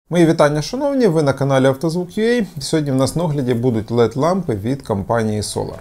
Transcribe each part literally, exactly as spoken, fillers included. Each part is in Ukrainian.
Мої вітання, шановні, ви на каналі Автозвук.ua. Сьогодні в нас на огляді будуть ел і ді-лампи від компанії Solar.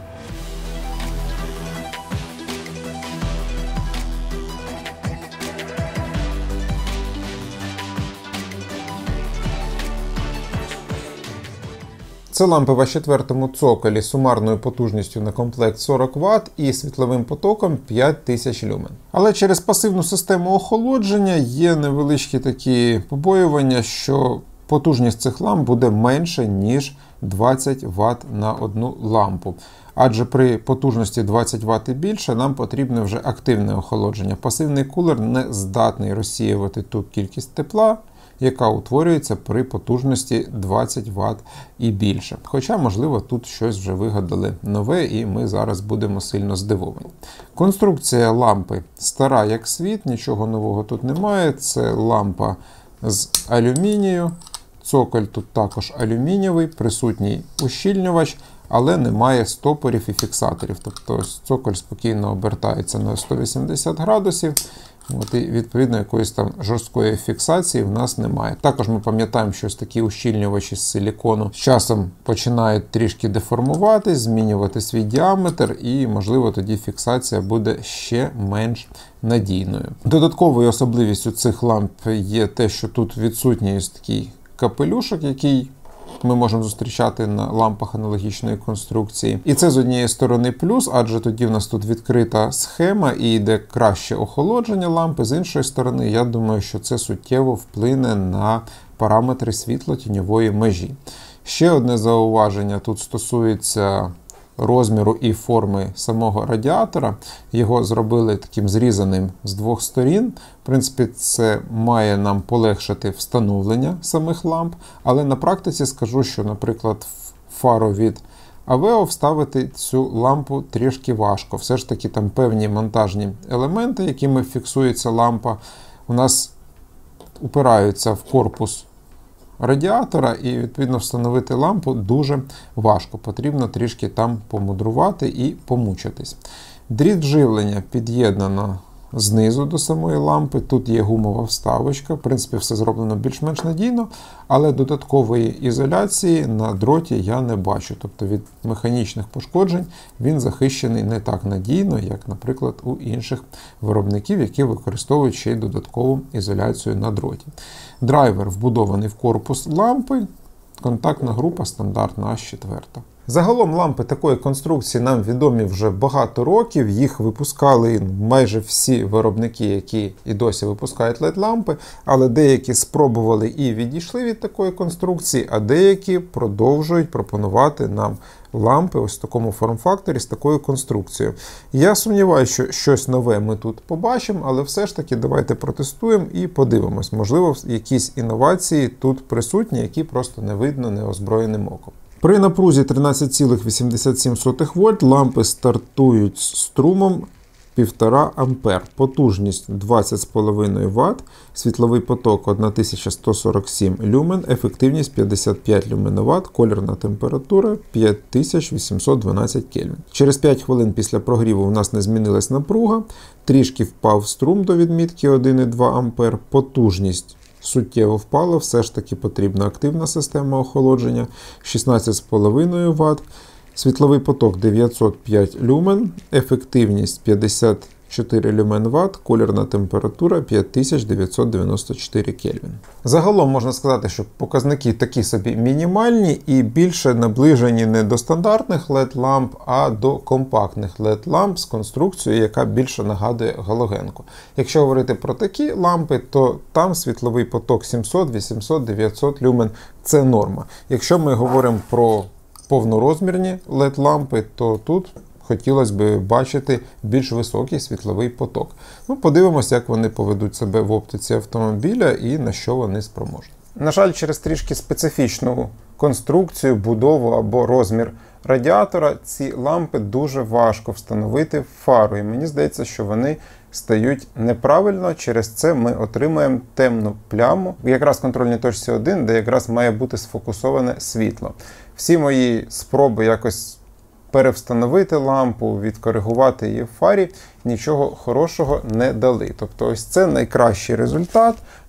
Це лампи в а четвертому цоколі з сумарною потужністю на комплект сорок ватт і світловим потоком п'ять тисяч люмен. Але через пасивну систему охолодження є невеличкі такі побоювання, що потужність цих ламп буде менше, ніж двадцять ватт на одну лампу. Адже при потужності двадцять ватт і більше нам потрібне вже активне охолодження. Пасивний кулер не здатний розсіювати ту кількість тепла, яка утворюється при потужності двадцять ватт і більше. Хоча, можливо, тут щось вже вигадали нове і ми зараз будемо сильно здивовані. Конструкція лампи стара як світ, нічого нового тут немає. Це лампа з алюмінію. Цоколь тут також алюмінієвий, присутній ущільнювач, але немає стопорів і фіксаторів. Тобто цоколь спокійно обертається на сто вісімдесят градусів. От, і відповідно якоїсь там жорсткої фіксації в нас немає. Також ми пам'ятаємо, що ось такі ущільнювачі з силікону з часом починають трішки деформуватись, змінювати свій діаметр, і, можливо, тоді фіксація буде ще менш надійною. Додатковою особливістю цих ламп є те, що тут відсутній ось такий капелюшок, який ми можемо зустрічати на лампах аналогічної конструкції. І це з однієї сторони плюс, адже тоді в нас тут відкрита схема і йде краще охолодження лампи. З іншої сторони, я думаю, що це суттєво вплине на параметри світло-тіньової межі. Ще одне зауваження тут стосується розміру і форми самого радіатора. Його зробили таким зрізаним з двох сторін. В принципі, це має нам полегшити встановлення самих ламп, але на практиці скажу, що, наприклад, в фару від Авео вставити цю лампу трішки важко. Все ж таки там певні монтажні елементи, якими фіксується лампа, у нас упираються в корпус радіатора, і, відповідно, встановити лампу дуже важко. Потрібно трішки там помудрувати і помучитись. Дріт живлення під'єднано знизу до самої лампи. Тут є гумова вставочка. В принципі, все зроблено більш-менш надійно, але додаткової ізоляції на дроті я не бачу. Тобто від механічних пошкоджень він захищений не так надійно, як, наприклад, у інших виробників, які використовують ще й додаткову ізоляцію на дроті. Драйвер вбудований в корпус лампи. Контактна група стандартна а чотири. Загалом лампи такої конструкції нам відомі вже багато років. Їх випускали майже всі виробники, які і досі випускають ел і ді-лампи, але деякі спробували і відійшли від такої конструкції, а деякі продовжують пропонувати нам лампи ось в такому форм-факторі з такою конструкцією. Я сумніваюся, що щось нове ми тут побачимо, але все ж таки давайте протестуємо і подивимось. Можливо, якісь інновації тут присутні, які просто не видно неозброєним оком. При напрузі тринадцять цілих вісімдесят сім сотих вольт лампи стартують з струмом півтора ампер, потужність двадцять цілих п'ять десятих ватт, світловий поток тисяча сто сорок сім люмен, ефективність п'ятдесят п'ять люменоват, колірна температура п'ять тисяч вісімсот дванадцять кельвін. Через п'ять хвилин після прогріву у нас не змінилась напруга, трішки впав струм до відмітки один цілих два ампер, потужність суттєво впала, все ж таки потрібна активна система охолодження, шістнадцять цілих п'ять десятих ватт, світловий поток дев'ятсот п'ять люмен, ефективність п'ятдесят чотири люменватт, колірна температура п'ять тисяч дев'ятсот дев'яносто чотири кельвін. Загалом можна сказати, що показники такі собі мінімальні і більше наближені не до стандартних ел і ді-ламп, а до компактних ел і ді-ламп з конструкцією, яка більше нагадує галогенку. Якщо говорити про такі лампи, то там світловий поток сімсот, вісімсот, дев'ятсот люмен – це норма. Якщо ми говоримо про повнорозмірні ел і ді-лампи, то тут хотілося б бачити більш високий світловий поток. Ну, подивимося, як вони поведуть себе в оптиці автомобіля і на що вони спроможні. На жаль, через трішки специфічну конструкцію, будову або розмір радіатора ці лампи дуже важко встановити в фару. І мені здається, що вони стають неправильно, через це ми отримаємо темну пляму, якраз в контрольній точці один, де якраз має бути сфокусоване світло. Всі мої спроби якось перевстановити лампу, відкоригувати її в фарі, нічого хорошого не дали. Тобто ось це найкращий результат.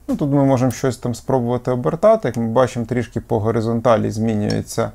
Ну, тут ми можемо щось там спробувати обертати. Як ми бачимо, трішки по горизонталі змінюється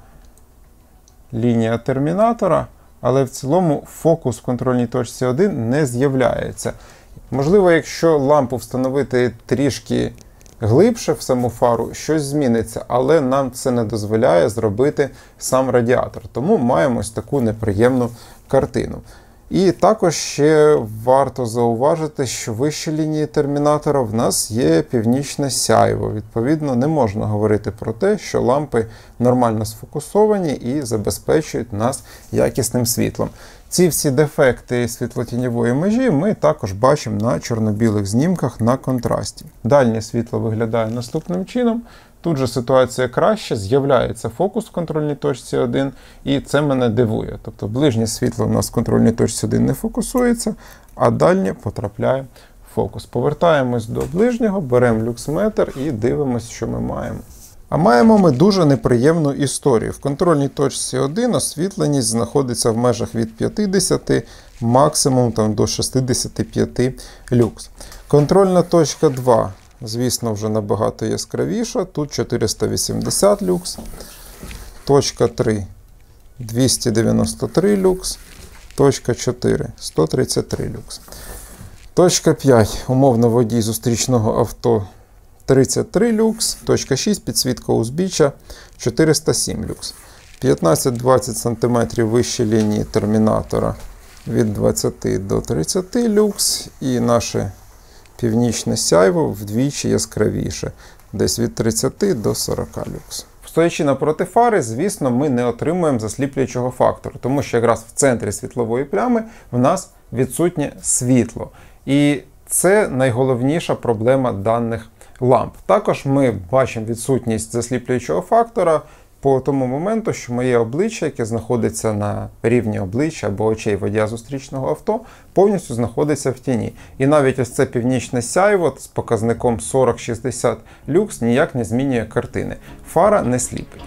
лінія термінатора, але в цілому фокус в контрольній точці один не з'являється. Можливо, якщо лампу встановити трішки глибше в саму фару, щось зміниться, але нам це не дозволяє зробити сам радіатор. Тому маємо ось таку неприємну картину. І також ще варто зауважити, що вище лінії термінатора в нас є північне сяйво. Відповідно, не можна говорити про те, що лампи нормально сфокусовані і забезпечують нас якісним світлом. Ці всі дефекти світлотіньової межі ми також бачимо на чорно-білих знімках на контрасті. Дальнє світло виглядає наступним чином. Тут же ситуація краща, з'являється фокус в контрольній точці один, і це мене дивує. Тобто ближнє світло у нас в контрольній точці один не фокусується, а дальнє потрапляє в фокус. Повертаємось до ближнього, беремо люксметр і дивимося, що ми маємо. А маємо ми дуже неприємну історію. В контрольній точці один освітленість знаходиться в межах від п'ятдесят, максимум там, до шістдесят п'ять люкс. Контрольна точка два. Звісно, вже набагато яскравіша. Тут чотириста вісімдесят люкс. Точка три – двісті дев'яносто три люкс. Точка чотири – сто тридцять три люкс. Точка п'ять. Умовно водій зустрічного авто тридцять три люкс. Точка шість. Підсвітка узбіччя чотириста сім люкс. п'ятнадцять-двадцять см вище лінії термінатора від двадцяти до тридцяти люкс. І наше північне сяйво вдвічі яскравіше, десь від тридцяти до сорока люкс. Стоячи напроти фари, звісно, ми не отримуємо засліплюючого фактору, тому що якраз в центрі світлової плями в нас відсутнє світло. І це найголовніша проблема даних ламп. Також ми бачимо відсутність засліплюючого фактора по тому моменту, що моє обличчя, яке знаходиться на рівні обличчя або очей водія зустрічного авто, повністю знаходиться в тіні. І навіть ось це північне сяйво з показником сорок шістдесят люкс ніяк не змінює картини. Фара не сліпить.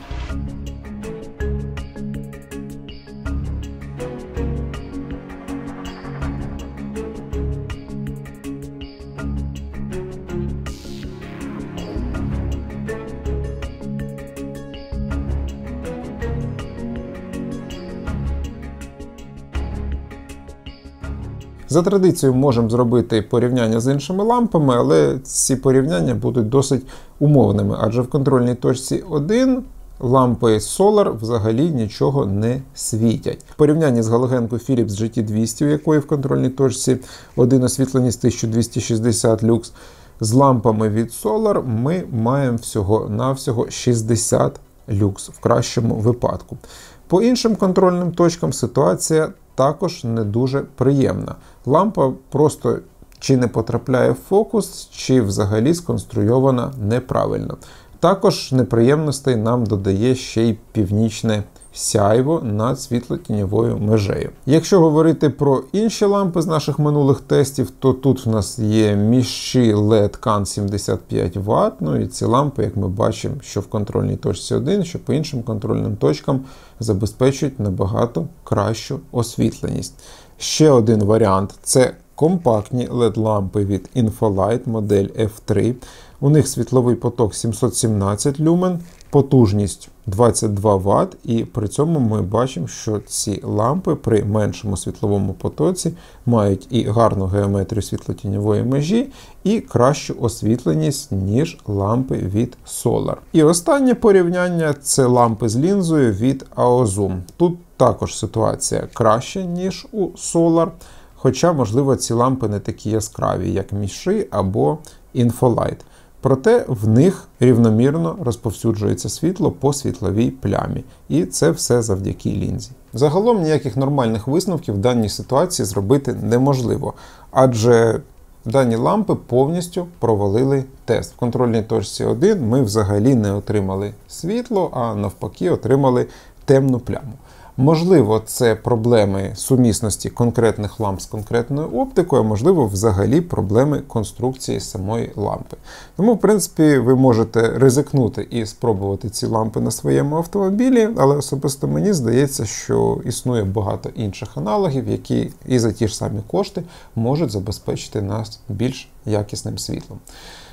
За традицією можемо зробити порівняння з іншими лампами, але ці порівняння будуть досить умовними, адже в контрольній точці один лампи Solar взагалі нічого не світять. В порівнянні з галогенкою Philips джі ті двісті, у якої в контрольній точці один освітленість тисяча двісті шістдесят люкс, з лампами від Solar ми маємо всього-навсього шістдесят люкс в кращому випадку. По іншим контрольним точкам ситуація також не дуже приємна. Лампа просто чи не потрапляє в фокус, чи взагалі сконструйована неправильно. Також неприємностей нам додає ще й північне сяйво над світло-тіньовою межею. Якщо говорити про інші лампи з наших минулих тестів, то тут в нас є Міші ел і ді Кан сімдесят п'ять ватт, ну і ці лампи, як ми бачимо, що в контрольній точці один, що по іншим контрольним точкам забезпечують набагато кращу освітленість. Ще один варіант – це компактні ел і ді-лампи від Infolight, модель еф три. У них світловий поток сімсот сімнадцять люмен, потужність двадцять два ватт, і при цьому ми бачимо, що ці лампи при меншому світловому потоці мають і гарну геометрію світлотіньової межі, і кращу освітленість, ніж лампи від Solar. І останнє порівняння – це лампи з лінзою від Aozoom. Тут також ситуація краща, ніж у Solar, хоча, можливо, ці лампи не такі яскраві, як Міші або Infolight. Проте в них рівномірно розповсюджується світло по світловій плямі. І це все завдяки лінзі. Загалом ніяких нормальних висновків в даній ситуації зробити неможливо, адже дані лампи повністю провалили тест. В контрольній точці один ми взагалі не отримали світло, а навпаки отримали темну пляму. Можливо, це проблеми сумісності конкретних ламп з конкретною оптикою, а можливо, взагалі проблеми конструкції самої лампи. Тому, в принципі, ви можете ризикнути і спробувати ці лампи на своєму автомобілі, але особисто мені здається, що існує багато інших аналогів, які і за ті ж самі кошти можуть забезпечити нас більш якісним світлом.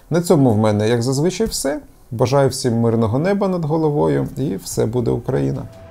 На цьому в мене, як зазвичай, все. Бажаю всім мирного неба над головою, і все буде Україна!